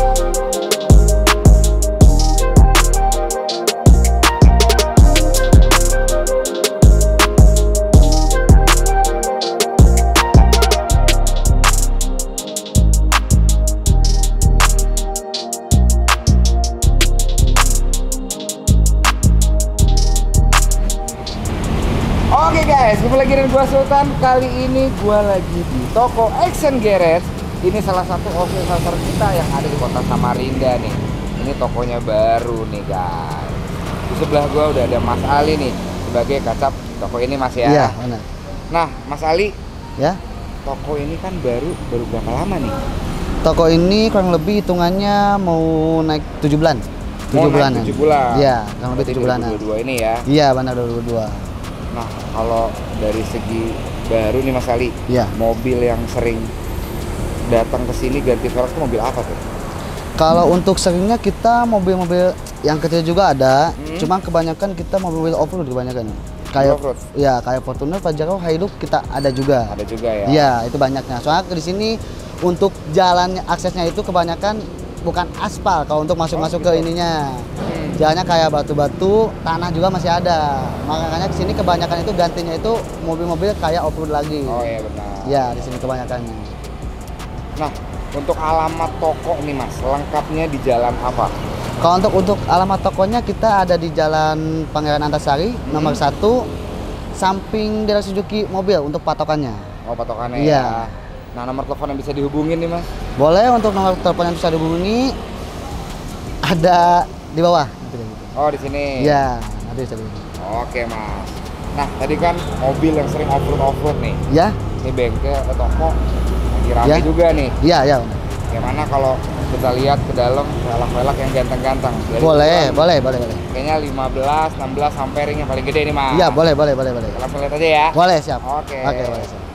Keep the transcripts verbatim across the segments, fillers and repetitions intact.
Oke guys, kembali lagi dengan gua Sultan. Kali ini gua lagi di toko Action Garage. Ini salah satu office kita yang ada di kota Samarinda nih. Ini tokonya baru nih guys. Di sebelah gua udah ada Mas Ali nih sebagai kacap toko ini Mas ya. Iya, benar. Nah, Mas Ali, Ya. toko ini kan baru baru berapa lama nih? Toko ini kurang lebih hitungannya mau naik tujuh bulan. tujuh bulanan. tujuh bulan. Iya, kurang lebih tujuh bulanan. dua ribu dua puluh dua ini ya. Iya, benar dua ribu dua puluh dua. Nah, kalau dari segi baru nih Mas Ali, Iya. mobil yang sering datang ke sini ganti velg itu mobil apa tuh? Kalau untuk seringnya kita mobil-mobil yang kecil juga ada, Hmm. cuman kebanyakan kita mobil-mobil off-road kebanyakan. Kayak Off-road? ya, kayak Fortuner, Pajero, Hilux kita ada juga. Ada juga ya. Iya, itu banyaknya. Soalnya di sini untuk jalan aksesnya itu kebanyakan bukan aspal kalau untuk masuk-masuk Oh, ke gitu. ininya. Hmm. Jalannya kayak batu-batu, tanah juga masih ada. Makanya di sini kebanyakan itu gantinya itu mobil-mobil kayak off-road lagi. Oh iya benar. Ya, di sini kebanyakannya. Nah, untuk alamat toko nih Mas, lengkapnya di jalan apa? Kalau untuk untuk alamat tokonya kita ada di Jalan Pangeran Antasari Hmm. nomor satu, samping dealer Suzuki mobil untuk patokannya. Oh patokannya Iya. ya. Nah, nomor telepon yang bisa dihubungin nih Mas? Boleh, untuk nomor telepon yang bisa dihubungi ada di bawah. Oh di sini. Iya, nanti bisa dihubungi. Oke Mas. Nah, tadi kan mobil yang sering off-road off-road nih. Ya, Ini bengkel atau toko lagi rame Ya. juga nih. iya, iya. Gimana kalau kita lihat ke dalam velg-velg yang ganteng-ganteng? Dari Boleh, ukuran boleh, boleh, boleh. Kayaknya lima belas, enam belas sampai ring yang paling gede nih Mas. Iya, boleh, boleh, boleh, boleh. Langsung lihat aja ya. Boleh, siap. Oke. Oke, boleh, siap.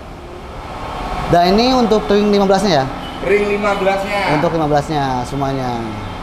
Dan ini untuk ring lima belasnya ya? Ring lima belas-nya. Untuk lima belasnya semuanya.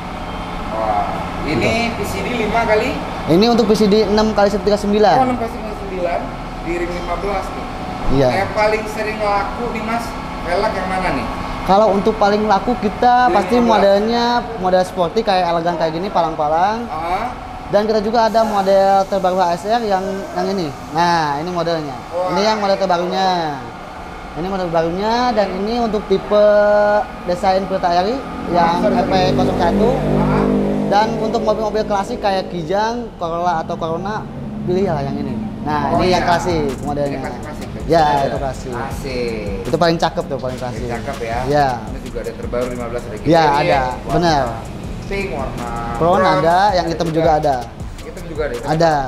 Wah, ini P C D lima kali. Ini untuk P C D enam kali satu tiga sembilan. Oh, enam kali sembilan di ring lima belas nih. Iya. Yang paling sering laku nih Mas, velg yang mana nih? Kalau untuk paling laku kita Ring pasti lima belas. modelnya model sporty kayak elegan kayak gini, palang-palang. Ah, Dan kita juga ada model terbaru H S R yang yang ini. Nah, ini modelnya. Wah. Ini yang model terbarunya. Ini model barunya dan ini untuk tipe desain kereta aeri yang E P nol satu. ah. Dan untuk mobil-mobil klasik kayak Kijang, Corolla atau Corona, pilih lah yang ini. Nah, Oh, ini iya. yang klasik modelnya. Ini klasik-klasik. Ya, itu klasik. Asik. Itu paling cakep tuh, paling klasik. Ini cakep ya. Ya. Ini juga ada terbaru lima belas ada gitu. Ya, Ini ada. warna Benar. Pink, warna Brown ada, yang hitam juga ada. Hitam juga ada. hitam. Ada.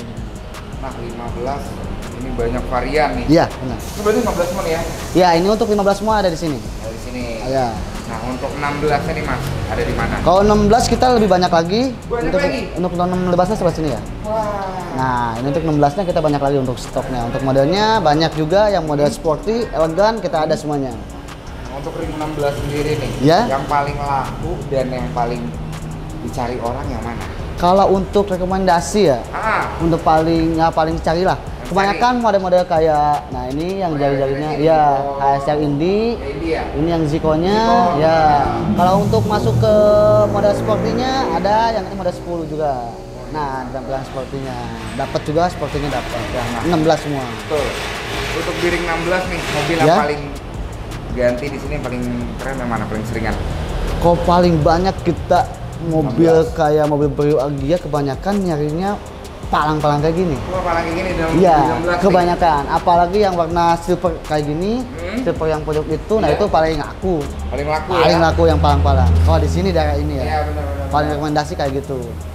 Nah, lima belas ini banyak varian nih. Iya, benar. Itu berarti lima belas semua nih ya. Ya, ini untuk lima belas semua ada di sini. Dari sini. Ya. Nah, untuk enam belas-nya nih Mas, ada di mana? Kalau enam belas kita lebih banyak lagi. Banyak untuk lagi? untuk enam belasnya sebelah sini ya. Wah. Nah, ini untuk enam belasnya kita banyak lagi untuk stoknya. Untuk modelnya banyak juga yang model sporty, elegan kita ada semuanya. Nah, untuk ring enam belas sendiri nih, Ya. yang paling laku dan yang paling dicari orang yang mana? Kalau untuk rekomendasi ya, Ah, untuk paling ya paling dicari lah. Kebanyakan model-model kayak, nah ini yang Oh, jari-jarinya, yang ya Zico. H S R Indy, ya ini ya. ini yang Zico-nya, Zico. ya. Kalau untuk masuk ke model sportinya ada yang ini model sepuluh juga. Nah, tampilan sportinya dapat juga, sportinya dapat. Ya, enam belas semua. Betul. Untuk di ring enam belas nih, mobil yang Ya. paling ganti di sini yang paling keren yang mana? Paling seringan? Kok paling banyak kita mobil enam belas. kayak mobil Brio Agya kebanyakan nyarinya palang-palang kayak gini. Cuma paling kayak gini dalam Iya, enam belas nih. kebanyakan. Apalagi yang warna silver kayak gini, Hmm. silver yang pojok itu, nah Iya. itu paling laku. Paling laku Paling ya. laku yang palang-palang. Kalau di sini daerah ini ya, Iya, benar-benar. paling rekomendasi kayak gitu.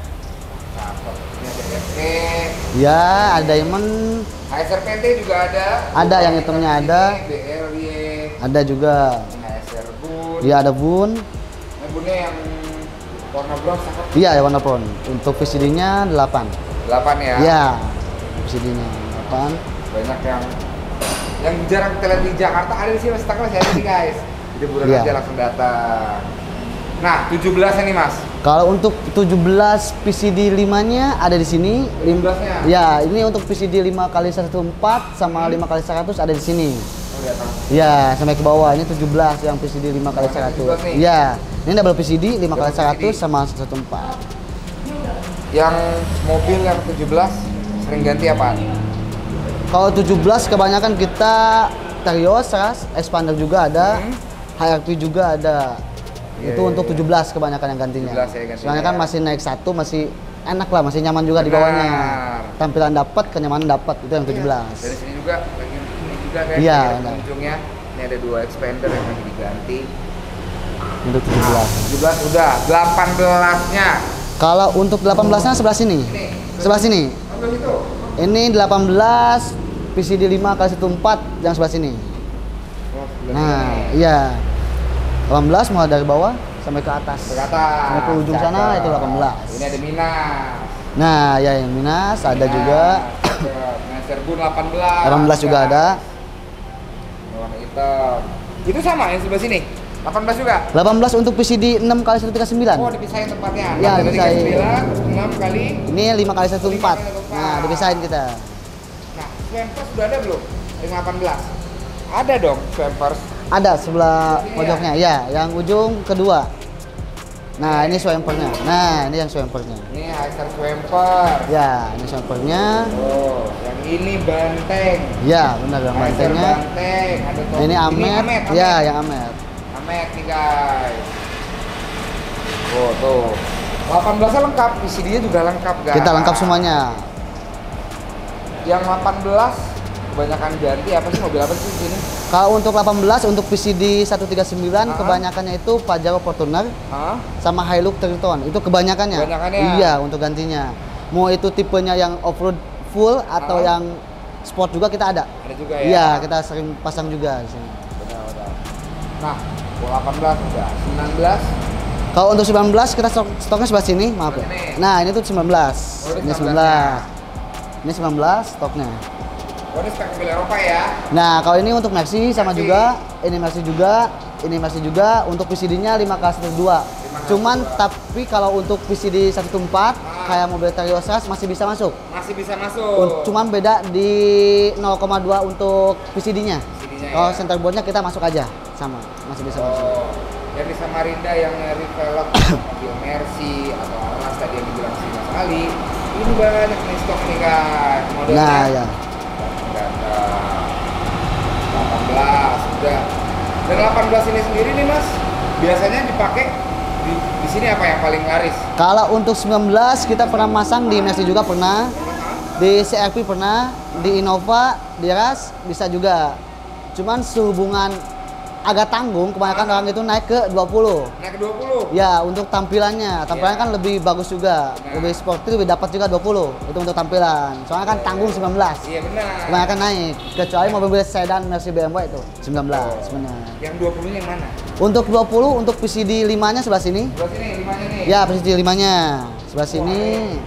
Cakep. Ini ada F K, Ya, ada diamond, H S R P T juga ada. Ada, yang hitamnya ada. B R Y, ada juga. ini H S R Boon. Ya, ada Bun. Ini Boonnya yang warna bronze cakep. Iya, ya warna brown. Untuk V C D-nya delapan. delapan ya. Iya, V C D-nya delapan. Banyak yang yang jarang kita lihat di Jakarta, ada di sini Mas Takla masih ada nih guys. Jadi buruan Iya. aja langsung datang. Nah, tujuh belas nih Mas. Kalau untuk tujuh belas P C D lima-nya ada di sini. tujuh belas-nya. Ya, ini untuk P C D lima kali seratus empat sama lima kali seratus ada di sini. Oh, di atas. Ya, sampai ke bawah ini tujuh belas yang P C D lima kali tujuh belas seratus. nih. Ya. Ini double P C D lima kali Double seratus P C D. sama satu empat. Yang mobil yang tujuh belas sering ganti apaan? Kalau tujuh belas kebanyakan kita Terios, Ras, Expander juga ada, Hmm. H R V juga ada. Iya, Itu iya, untuk iya. tujuh belas kebanyakan yang gantinya. tujuh belas ya gantinya Soalnya kan ya. masih naik satu, masih enak lah, masih nyaman juga di Benar. bawahnya. Tampilan dapat, kenyamanan dapat, itu yang tujuh belas. Iya. Dari sini juga, lagi ini juga kan, Iya, ada benar. pengunjungnya. Ini ada dua expander yang lagi diganti. Untuk tujuh belas. tujuh belas udah, delapan belasnya. Kalau untuk delapan belasnya sebelah sini. Ini. Sebelah sini. Ambil itu. Ini delapan belas P C D lima kali satu empat yang sebelah sini. Oh, sebelah Nah, sini. iya. delapan belas mulai dari bawah sampai ke atas. Ke atas. Sampai ke ujung sana Cakep. itu delapan belas. Ini ada Minas. Nah, ya yang minus ada Minas, juga. cakep. Nah, Serbu delapan belas. delapan belas juga ada. Warna hitam. Itu sama yang sebelah sini. delapan belas juga. delapan belas untuk P C D enam kali seratus tiga puluh sembilan. Oh, dipisahin tempatnya. Ya, Ada dipisahin. tiga puluh sembilan, enam kali. Ini lima kali seratus empat. lima kali seratus empat. Nah, dipisahin kita. Nah, swampers sudah ada belum? Yang delapan belas. Ada dong swampers. Ada sebelah Ini ya? pojoknya. Ya, yang ujung kedua. Nah, ini swampernya. Nah, ini yang swampernya. Ini Acer swamper. Ya, ini swampernya. Oh, yang ini banteng. Ya, benar yang Acer bantengnya. banteng. Ada topi. Ini Amet. Amet, Ya, Amet. yang Amet. Amet nih guys. Oh, tuh. delapan belas lengkap, P C D-nya juga lengkap guys. Kita lengkap semuanya. Yang delapan belas kebanyakan ganti apa sih, mobil apa sih di sini? Kalau untuk delapan belas untuk P C D seratus tiga puluh sembilan Ah. kebanyakannya itu Pajero Fortuner Hah? sama Hilux Triton. Itu kebanyakannya. Kebanyakannya? Iya, untuk gantinya. Mau itu tipenya yang off-road full atau Ah. yang sport juga kita ada. Ada juga ya? Iya, kita sering pasang juga di sini. Benar-benar. Nah, delapan belas udah, sembilan belas. Kalau untuk sembilan belas kita stok, stoknya sebelah sini, maaf ya. Ini. Nah, ini tuh sembilan belas. Oh, ini Ini sembilan sembilan belas. belas. Ini sembilan belas stoknya. Oh, ini spek mobil Eropa ya? Nah, kalau ini untuk Mercy sama Mercy. juga, ini Mercy juga, ini Mercy juga. Untuk P C D-nya lima kali seratus dua. Cuman tapi kalau untuk P C D seratus empat Ah. kayak mobil Terios masih bisa masuk. Masih bisa Un- masuk. Cuman beda di nol koma dua untuk P C D-nya. P C D-nya Kalau ya? center board-nya kita masuk aja sama, masih bisa masuk. Oh, yang di Samarinda yang nyari velg mobil Mercy atau Alas tadi yang dibilang si Mas Ali, ini banyak nih stok nih guys. Modelnya. Nah, ya. Datang. delapan belas udah. Dan delapan belas ini sendiri nih Mas, biasanya dipakai di, di sini apa yang paling laris? Kalau untuk sembilan belas kita pernah masang di Mercy juga pernah, di C R V pernah, di Innova, di Ras bisa juga. Cuman sehubungan agak tanggung, kebanyakan orang itu naik ke dua puluh. Naik ke dua puluh. Ya, untuk tampilannya, tampilannya Iya. kan lebih bagus juga, Nah. lebih sporty, lebih dapat juga dua puluh. Itu untuk tampilan. Soalnya kan tanggung sembilan belas. Iya benar. Kebanyakan naik, kecuali mobil sedan Mercy B M W itu sembilan belas Oh. benar. Yang dua puluh nya yang mana? Untuk dua puluh untuk P C D lima-nya sebelah sini. Sebelah sini limanya nih. Ya, P C D lima-nya sebelah sini.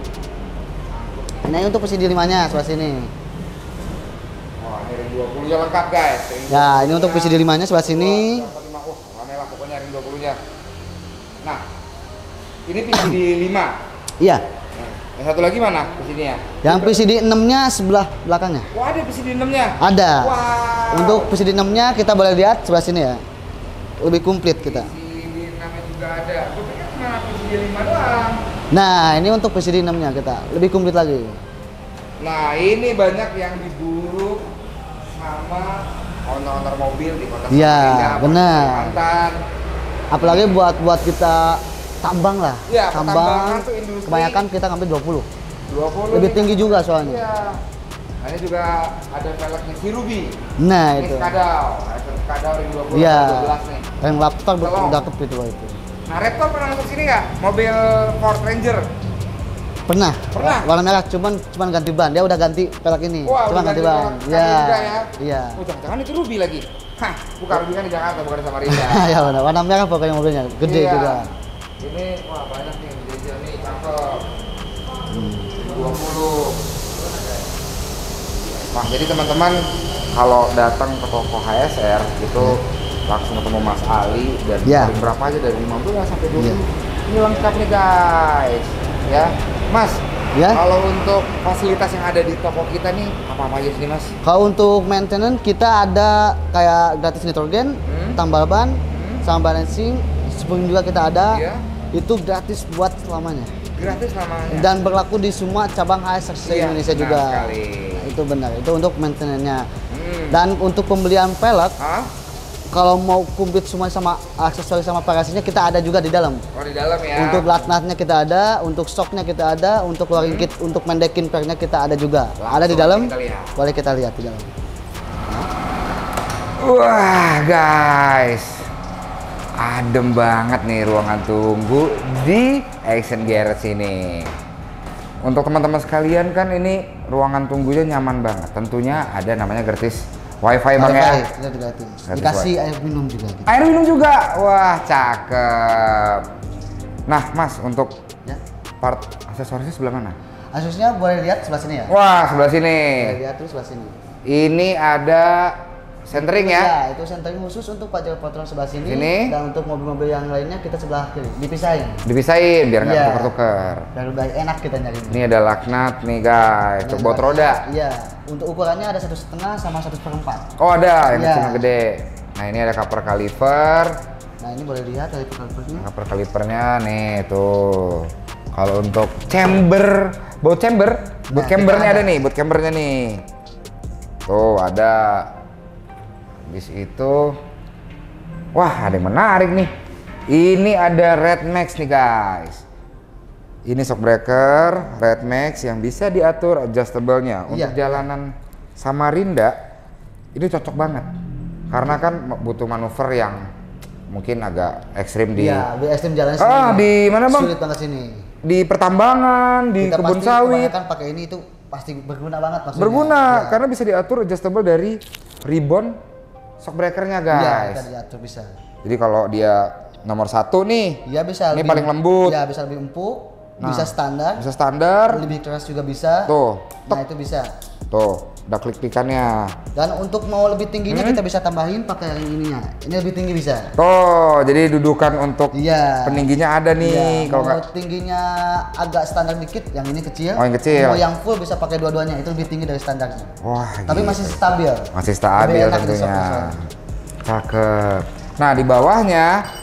Ini untuk P C D lima-nya sebelah sini. Wah, ini ring dua puluh nya lengkap guys. Ring Ya, ini untuk P C D lima-nya sebelah sini. Wah, rame lah pokoknya ring dua puluh nya. Nah, ini P C D lima. Iya. Nah, yang satu lagi mana P C D-nya? Yang P C D enam-nya sebelah belakangnya. Wah, ada P C D enam-nya. Ada. Wow. Untuk P C D enam-nya kita boleh lihat sebelah sini ya. Lebih komplit kita. P C D enam-nya juga ada. Gue pikir cuma P C D lima doang. Nah, ini untuk P C D enam-nya kita. Lebih komplit lagi. Nah, ini banyak yang diburu sama owner-owner mobil di kota Iya, Samarinda, benar. Kalimantan. Apalagi buat buat kita tambang lah. Iya, tambang. pertambangan tuh industri. Kebanyakan kita ngambil dua puluh. dua puluh Lebih nih. tinggi juga soalnya. Iya. Nah, ini juga ada velgnya si Ruby. Nah, Ini itu. Skadal. Nah, Skadal ring dua puluh Iya. dua belas nih. Rem laptop Tolong. udah kep itu itu. Nah, Reptol pernah masuk sini nggak? Mobil Ford Ranger. Pernah. Pernah? Warna merah cuman cuman ganti ban. Dia udah ganti pelek ini. Wah, cuma udah ganti ganti ban. pelek Iya. juga ya? Iya. Oh, jangan-jangan itu Ruby lagi. Hah, bukan Ruby kan di Jakarta, bukan di Samarinda. Ya benar. Warna merah pokoknya mobilnya. Gede Iya. juga. Ini wah banyak nih diesel nih, cakep. dua puluh. Nah, jadi teman-teman kalau datang ke toko H S R itu langsung ketemu Mas Ali dan Iya. paling berapa aja dari lima belas sampai dua puluh. Iya. Ini lengkap nih guys. Ya. Mas, Ya. kalau untuk fasilitas yang ada di toko kita nih apa-apa aja sih Mas? Kalau untuk maintenance kita ada kayak gratis nitrogen, Hmm. tambal ban, Hmm. sama balancing, spring juga kita ada. Iya. Itu gratis buat selamanya. Gratis selamanya. Dan berlaku di semua cabang H S R C Iya, Indonesia benar juga. sekali. Nah, itu benar. Itu untuk maintenance-nya. Hmm. Dan untuk pembelian pelek, Hah? kalau mau komplit semua sama aksesoris sama bagasinya kita ada juga di dalam. Oh, di dalam ya. Untuk latnatnya kita ada, untuk shocknya kita ada, untuk lowering Hmm. kit, untuk mendekin pernya kita ada juga. Langsung ada di dalam. kita lihat. Boleh kita lihat di dalam. Wah, guys. Adem banget nih ruangan tunggu di Action Garage ini. Untuk teman-teman sekalian kan ini ruangan tunggunya nyaman banget. Tentunya ada namanya gratis wifi bang ya. Kita gratis. Dikasih air minum juga. Gitu. Air minum juga. Wah, cakep. Nah, Mas, untuk Ya. part aksesorisnya sebelah mana? Asusnya boleh lihat sebelah sini ya. Wah, sebelah sini. Boleh lihat terus sebelah sini. Ini ada centering ya. Ya, itu centering khusus untuk Pajero Fortuner sebelah sini. Sini. Dan untuk mobil-mobil yang lainnya kita sebelah kiri. Dipisahin. Dipisahin biar nggak Iya. tuker-tuker. Dan lebih enak kita nyari. Ini ada laknat nih guys, untuk baut roda. Iya. Untuk ukurannya ada satu setengah sama satu seperempat. Oh ada, yang Iya. kecil yang gede. Nah ini ada cover kaliper. Nah ini boleh lihat dari kalipernya. Cover kalipernya nih tuh. Kalau untuk chamber, baut chamber, baut Nah, chambernya kita ada. ada. nih, baut chambernya nih. Tuh ada. Habis itu, wah ada yang menarik nih. Ini ada Red Max nih guys. Ini shock breaker Red Max yang bisa diatur adjustable-nya. Untuk Iya. jalanan Samarinda ini cocok banget. Karena kan butuh manuver yang mungkin agak ekstrim di Iya, lebih ekstrim jalannya Ah, di mana, Bang? Sulit banget sini. di pertambangan, di Kita kebun pasti sawit. kebanyakan pakai ini itu pasti berguna banget maksudnya. Berguna Iya. karena bisa diatur adjustable dari ribbon shock breakernya Iya, guys. bisa diatur bisa. Jadi kalau dia nomor satu nih, Iya bisa. ini lebih- paling lembut. Iya bisa lebih empuk, Nah, bisa standar, bisa standar. lebih keras juga bisa. Tuh, Nah itu bisa. tuh, udah klik-klikannya. Dan untuk mau lebih tingginya Hmm. kita bisa tambahin pakai yang ininya. Ini lebih tinggi bisa. Tuh, jadi dudukan untuk Iya. peningginya ada nih. Iya, Kalau mau nggak, tingginya agak standar dikit, yang ini kecil. Oh, yang kecil. Mau yang full bisa pakai dua-duanya, itu lebih tinggi dari standarnya. wah, Tapi gitu. masih stabil. masih stabil Lebih enak tentunya. disok-disok. Cakep. Nah, di bawahnya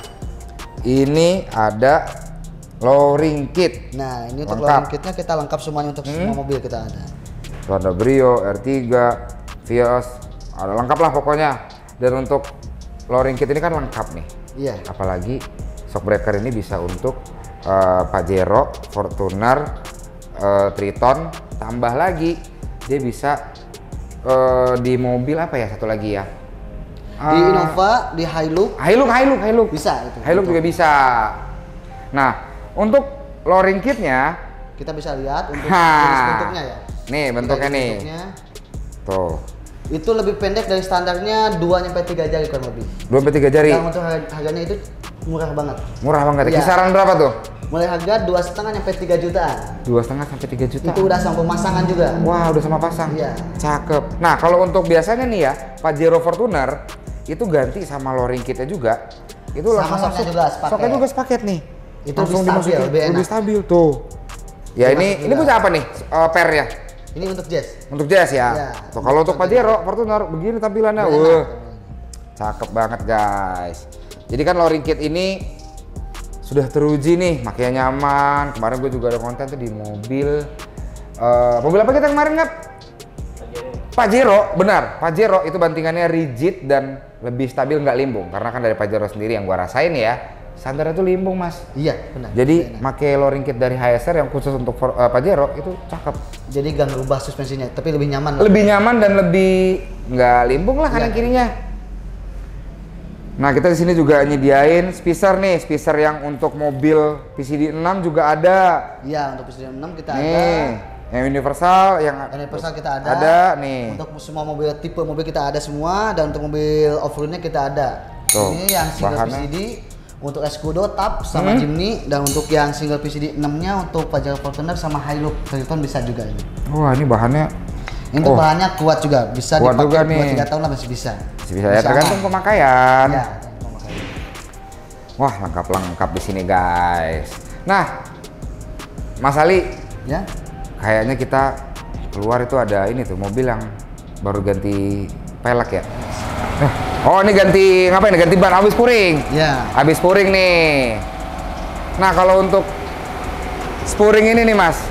ini ada lowering kit. Nah, ini untuk Lengkap. lowering kitnya kita lengkap semuanya untuk semua Hmm. mobil kita ada. Ada Brio, R tiga, Vios, ada lengkap lah pokoknya. Dan untuk lowering kit ini kan lengkap nih. Iya. Apalagi shock breaker ini bisa untuk uh, Pajero, Fortuner, uh, Triton, tambah lagi dia bisa uh, di mobil apa ya satu lagi ya? Di Uh, Innova, di Hilux Hilux, Hilux, Hilux. bisa itu. Hilux juga bisa. Nah, untuk lowering kitnya, Kita bisa lihat untuk Ha. jenis bentuknya ya. nih bentuknya Kita nih. bentuknya, Tuh, itu lebih pendek dari standarnya dua sampai tiga jari kurang lebih. dua sampai tiga jari. Dan untuk harga- harganya itu murah banget. Murah banget. Iya. Kisaran berapa tuh? Mulai harga dua setengah sampai tiga jutaan. Dua setengah sampai tiga juta. Itu udah sama pemasangan juga. Wah, udah sama pasang. Iya. Cakep. Nah, kalau untuk biasanya nih ya, Pajero Fortuner itu ganti sama lowering kitnya juga. Itu Sama langsung soknya masuk. juga sepaket. Soknya juga sepaket nih. Itu Langsung lebih stabil, dimasukin. lebih enak. Lebih stabil tuh. Ya Dimasuk ini juga. ini punya apa nih? Uh, per ya? Ini untuk jazz. Untuk jazz ya. Iya. Tuh, kalau untuk Pajero Fortuner begini tampilannya. Lebih Wah, enak. cakep banget guys. Jadi kan lowering kit ini sudah teruji nih, makanya nyaman. Kemarin gue juga ada konten tuh di mobil. Eh, mobil apa kita kemarin nggak? Pajero, benar. Pajero itu bantingannya rigid dan lebih stabil, nggak limbung. Karena kan dari Pajero sendiri yang gua rasain ya, standarnya itu limbung mas. Iya, benar. Jadi Enak. pakai lowering kit dari H S R yang khusus untuk for- eh, Pajero itu cakep. Jadi gak ngerubah suspensinya, tapi lebih nyaman. Lebih nyaman dan lebih nggak limbung lah kanan Iya. kirinya. Nah kita di sini juga nyediain speaker nih, speaker yang untuk mobil P C D enam juga ada. Iya, untuk P C D enam kita ada. Nih, yang universal, yang Universal kita ada. Ada nih. Untuk semua mobil tipe mobil kita ada semua, dan untuk mobil off-roadnya kita ada. Tuh, Ini yang single bahannya. P C D untuk Escudo, Tab sama Hmm. Jimny, dan untuk yang single P C D enam-nya untuk Pajero Fortuner sama Hilux Triton bisa juga ini. Wah ini bahannya Ini untuk Oh. bahannya kuat juga, bisa Kuat dipakai juga dua nih. tiga tahun lah masih bisa. masih bisa ya, tergantung aman. pemakaian. Iya, tergantung pemakaian. Wah lengkap-lengkap di sini guys. Nah, Mas Ali, Ya. kayaknya kita keluar itu ada ini tuh mobil yang baru ganti pelek ya. Oh, ini ganti ngapain? Ganti ban habis puring. Ya. Habis puring nih. Nah, kalau untuk spuring ini nih, Mas.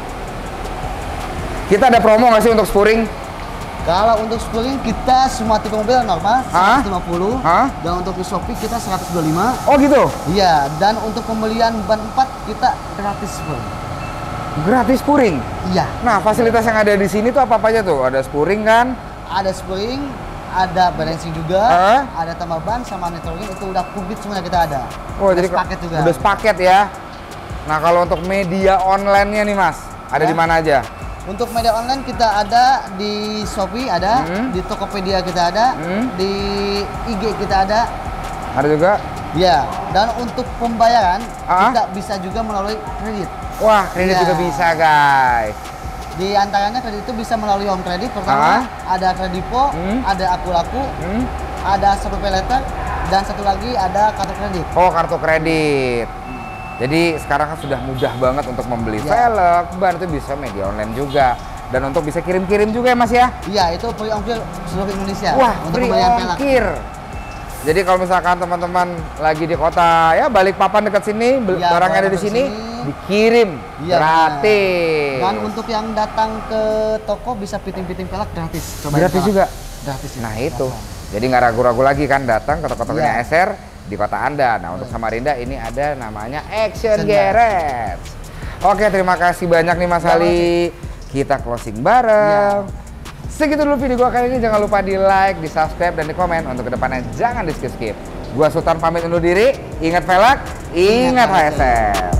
Kita ada promo nggak sih untuk spuring? Kalau untuk spuring kita semua tipe mobil normal Hah? seratus lima puluh. Hah? Dan untuk di Shopee kita seratus dua puluh lima. Oh, gitu. Iya, dan untuk pembelian ban empat kita gratis spuring. Gratis spuring. Iya. Nah, fasilitas yang ada di sini tuh apa aja tuh? Ada spuring kan? Ada spuring, ada balancing juga, Hah? ada tambal ban sama monitoring, itu udah komplit semuanya kita ada. Oh, Udah jadi sepaket juga. udah sepaket ya. Nah, kalau untuk media online-nya nih, Mas, ada Ya. di mana aja? Untuk media online kita ada di Shopee ada, Hmm. di Tokopedia kita ada, Hmm. di I G kita ada. Ada juga? Ya, dan untuk pembayaran Ah? kita bisa juga melalui kredit. Wah, kredit Ya. juga bisa, guys. Di antaranya kredit itu bisa melalui home credit. Pertama, Ah? ada Kredipo, Hmm. ada Aku Laku, Hmm? ada Satu Paylater, dan satu lagi ada kartu kredit. Oh, kartu kredit. Jadi sekarang kan sudah mudah banget untuk membeli Ya. velg, ban itu bisa media online juga. Dan untuk bisa kirim-kirim juga ya, Mas ya? Iya, itu free ongkir seluruh Indonesia. Wah, untuk free pembelian pelak. ongkir. Jadi kalau misalkan teman-teman lagi di kota ya Balikpapan dekat sini, bel- Ya, barang ada di barang sini, di sini. dikirim Iya, gratis. Dan untuk yang datang ke toko bisa fitting-fitting pelak gratis. Cobain gratis pelak. juga. Gratis. ya. Nah itu, jadi nggak ragu-ragu lagi kan datang ke toko-tokonya Iya. S R di kota Anda. Nah untuk Samarinda ini ada namanya Action Action Garage. Oke, terima kasih banyak nih Mas Terima Ali. Kita closing bareng. Segitu dulu video gua kali ini. Jangan lupa di like, di subscribe, dan di komen. Untuk kedepannya jangan di skip-skip. Gua Sultan pamit undur diri. Ingat velg, ingat H S R.